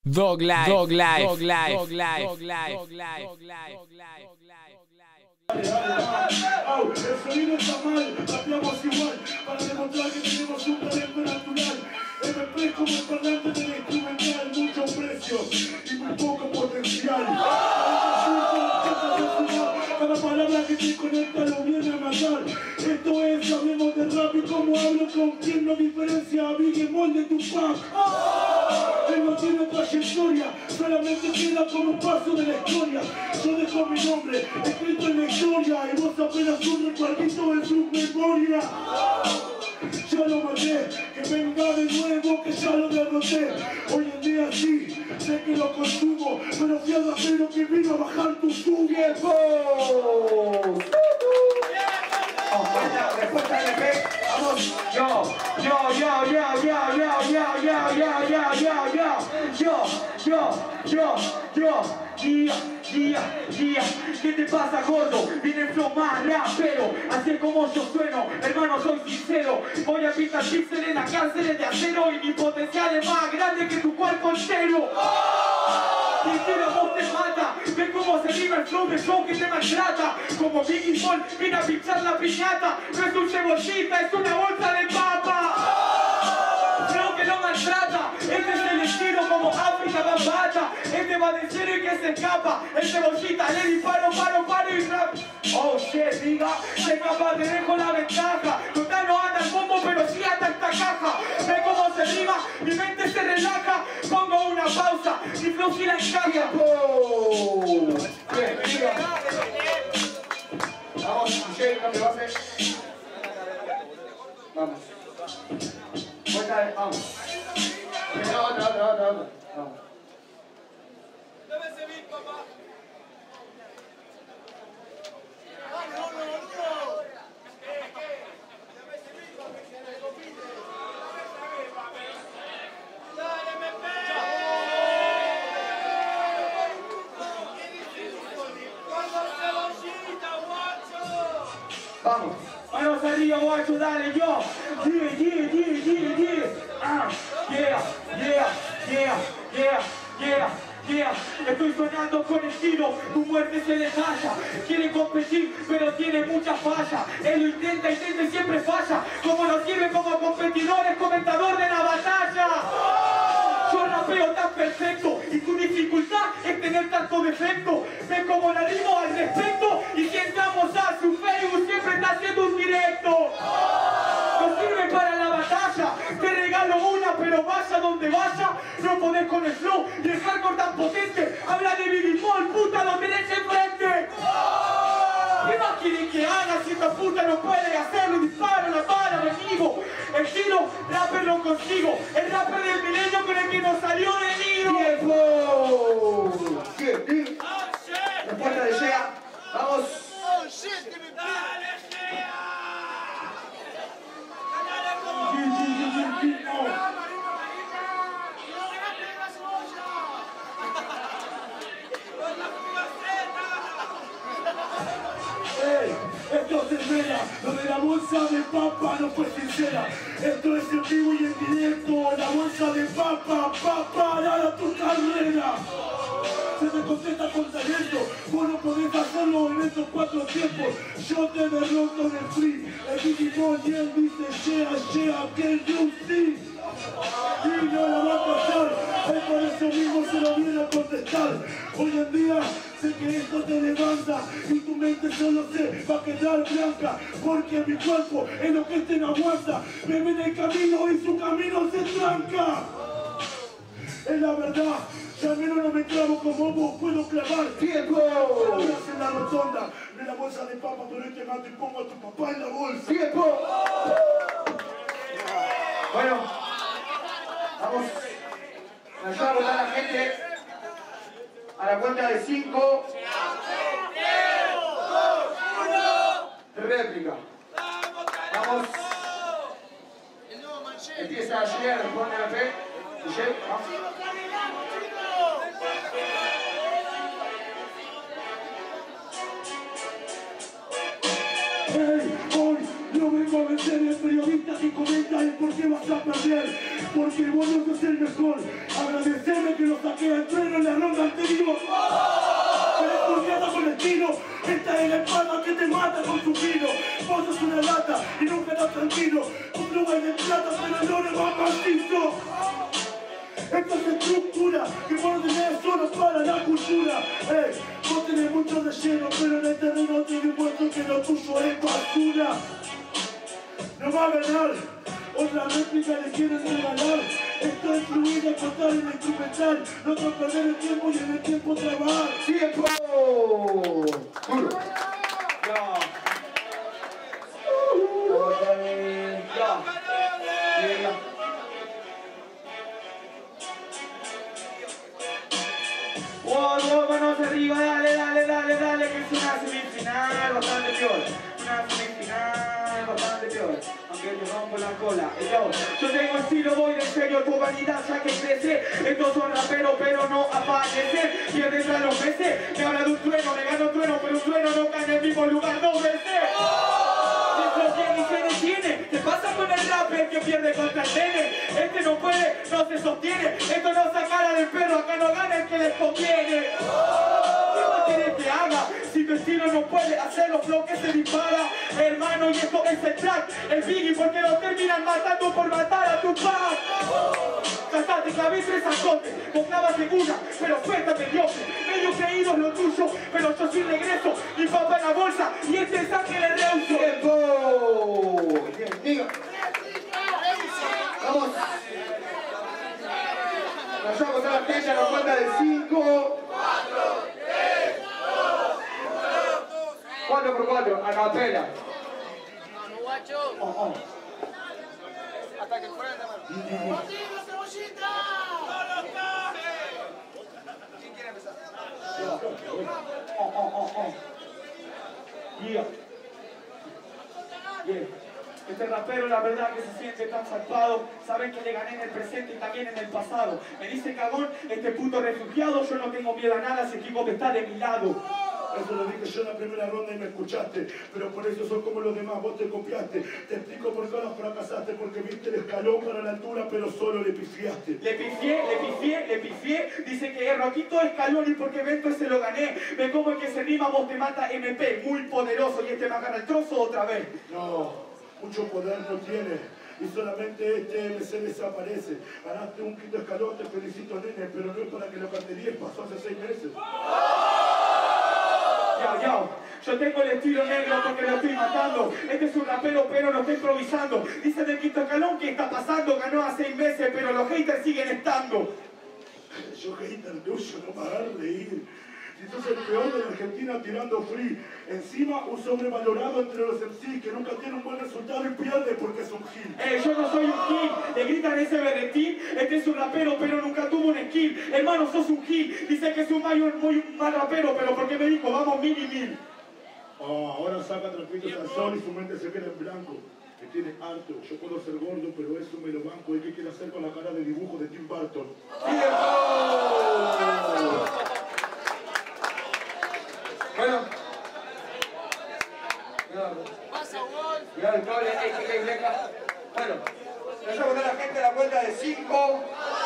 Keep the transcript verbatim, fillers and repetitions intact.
Dog Life, Dog Life, Dog Life, Dog Life, Dog Life, Dog Life, Dog Life, Dog Life, Dog Life. El sonido está mal, rapeamos igual, para demostrar que tenemos un talento natural. M P como el parlante del instrumental, mucho precio y muy poco potencial. Cada palabra que te conecta lo viene a matar. Esto es, hablemos de rap y cómo hablo con quien no diferencia a Biggie Moll de Tupac. Él no tiene trayectoria, solamente queda como paso de la historia. Yo dejo mi nombre escrito en la historia y vos apenas un recuerdito en su memoria. Ya lo maté, que venga de nuevo, que ya lo derroté. Hoy en día sí, sé que lo consumo, pero fui al rapero que vino a bajar tu tiempo. Respuesta de P, vamos, yo, yo, yo, yo, yo, yo, yo, yo, yo, yo, yo, yo, yo, yo, yo, yo, guía, guía, guía, ¿qué te pasa, gordo? Viene el flow más rapero, así es como yo sueno, hermano, soy sincero, voy a pintar píxeles en la cárcel de acero y mi potencial es más grande que tu cuerpo entero. Quien quiera vos te mata, ven cómo se vive el flow de show que te maltrata. Como Biggie Moll viene a pinchar la piñata, no es un cebollita, es una bolsa de papa. Flow que no maltrata, este es el estilo como África Bambata. Este va de cero y que se escapa, el cebollita le disparo, paro, paro y rap. Oh shit, diga, se escapa, te dejo la ventaja. Total no anda el bombo, pero sí anda esta caja. Ve cómo se rima, mi mente se relaja. Pongo una pausa, mi flow sí la encaja. Bien, diga. Vamos, Michelle, cambio de base. Vamos. Vuelta de, vamos. No, no, no, no, no. Vamos. Debe servir, papá. Vamos, manos arriba, guacho, dale, yo. Yeah, yeah, yeah, yeah, yeah. Ah, yeah, yeah, yeah, yeah, yeah, yeah. Estoy soñando con estilo, tu muerte se desmaya. Quiere competir, pero tiene muchas fallas. Él lo intenta, intenta y siempre falla. Como no sirve como competidor, es comentador de la batalla. Yo rapeo tan perfecto y tu dificultad es tener tanto defecto. Ve como la rimo al respecto y si entramos a su Facebook siempre está haciendo un directo. No sirve para la batalla, te regalo una pero vaya donde vaya. No podés con el flow y el hardcore tan potente. Habla de Biggie Moll, puta, lo tenés enfrente. ¿Qué más quieren que haga si esta puta no puede hacerlo? Disparo la bala, enemigo. El tiro, rapper lo consigo. El rapper del milenio con el que nos salió de nido. ¡Tiempo! Bien, respuesta de Shea. Vamos. Oh shit, dale, Shea. Hey, esto se espera, lo de la bolsa de papa no fue sincera. Esto es en vivo y en directo, la bolsa de papa, papa, para tu carrera. Se te contesta con talento, vos no podés hacerlo en estos cuatro tiempos. Yo te derroto en el free, el Biggie Moll y él dice, shea, shea, can you see? Y no la va a pasar, él por eso mismo se lo viene a contestar. Hoy en día sé que esto te levanta y tu mente solo se va a quedar blanca, porque mi cuerpo es lo que este no aguanta. Me ven el camino y su camino se tranca. Es la verdad, ya al menos no me clavo como vos puedo clavar. ¡Tiempo! Pero voy a hacer la rotonda de la bolsa de papa, pero este mato y pongo a tu papá en la bolsa. ¡Tiempo! Bueno, vamos a ayudar a votar a la gente a la cuenta de cinco. Réplica. Vamos. Empieza a llegar, responde la P. Michelle, vamos. Hey, hoy no vengo a vencer el periodista que comenta el por qué vas a perder, porque vos no sos el mejor. Agradecerme que lo saqué estructura que vos tenés solo para la cultura. Ey, vos tenés mucho relleno, pero en el terreno te demuestro que lo tuyo es basura. No va a ganar, otra réplica le quieren regalar. Esto es fluir y contar en el instrumental. No te perder el tiempo y en el tiempo trabajar. ¡Tiempo! Duro. Ya. Ya. Ya. Wow, wow, manos arriba, dale, dale, dale, dale, que es una semifinal bastante peor. Una semifinal bastante peor. Aunque te rompo la cola. Yo, yo tengo estilo, voy de serio, tu vanidad ya que crece. Estos son raperos, pero no aparecen. Pierdes a los meses, me habla de un trueno, me gano un trueno, pero un trueno no cae en el mismo lugar dos veces. Lo tiene y se detiene. ¿Qué pasa con el rapper que pierde contra el nene? Este no puede, no se sostiene. Esto no saca cara del perro, acá no gana el que les conviene. ¿Qué más querés que haga? Si tu estilo no puede hacer los flow que se dispara, hermano, y esto es el track, el Biggie, porque lo terminan matando por matar a tu pack. Ya te clavé tres sacotes, vos clavas segura, pero suéltate mediocre. Medio creído es lo tuyo, pero yo soy regreso. Mi papá en la bolsa y este es Ángel Reuso. ¡Tiempo! Diga. Vamos. Nos vamos a la fecha, nos cuenta de cinco. cuatro por cuatro, a capela. Vamos, guacho. Oh, oh. Hasta que fuera de mano. ¡Contigo, cebollita! ¡No lo cajes! ¿Quién quiere empezar? Oh, oh, oh, oh. Yeah. Yeah. Este rapero, la verdad que se siente tan zarpado. Saben que le gané en el presente y también en el pasado. Me dice cagón, este puto refugiado. Yo no tengo miedo a nada, ese equipo que está de mi lado. Eso lo dije yo en la primera ronda y me escuchaste. Pero por eso sos como los demás, vos te copiaste. Te explico por qué ahora fracasaste. Porque viste el escalón para la altura, pero solo le pifiaste. Le pifié, le pifié, le pifié. Dice que es Roquito escalón y porque evento ese lo gané. Me como el que se rima, vos te mata M P. Muy poderoso y este me agarra el trozo otra vez. No, mucho poder no tiene. Y solamente este M C desaparece. Ganaste un quinto escalón, te felicito, nene. Pero no es para que lo carteríes, pasó hace seis meses. Ya, ya, yo tengo el estilo negro porque lo estoy matando. Este es un rapero pero no está improvisando. Dice del quinto escalón que está pasando. Ganó hace seis meses pero los haters siguen estando. Yo hater tuyo, no me hagas reír. Si sos el peor de la Argentina tirando free. Encima un sobrevalorado entre los M C que nunca tiene un buen resultado y pierde porque es un gil. Eh, yo no soy un gil, le gritan ese berretín. Este es un rapero pero nunca tuvo un skill. Hermano, sos un gil, dice que es un mayor, muy mal rapero, pero porque me dijo vamos mil y mil. Oh, ahora saca trapitos al sol y su mente se queda en blanco. Me tiene harto, yo puedo ser gordo, pero eso me lo banco. ¿Y qué quiere hacer con la cara de dibujo de Tim Burton? ¡Tiempo! Bueno. Pasa, Wolf. Cuidado el cable, ey, que hay leca. Bueno, nos vamos a la gente a la cuenta de cinco.